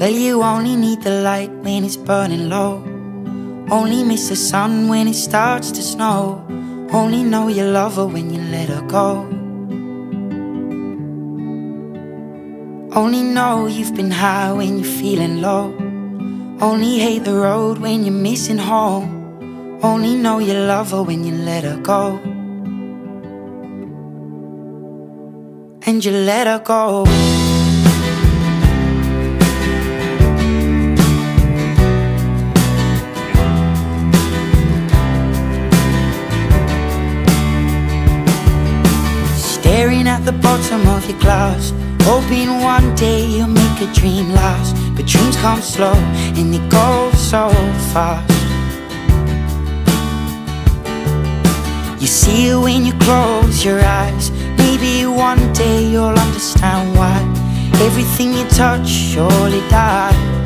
Well, you only need the light when it's burning low. Only miss the sun when it starts to snow. Only know you love her when you let her go. Only know you've been high when you're feeling low. Only hate the road when you're missing home. Only know you love her when you let her go. And you let her go. Staring at the bottom of your glass, hoping one day you'll make a dream last. But dreams come slow and they go so fast. You see it when you close your eyes. Maybe one day you'll understand why everything you touch surely dies.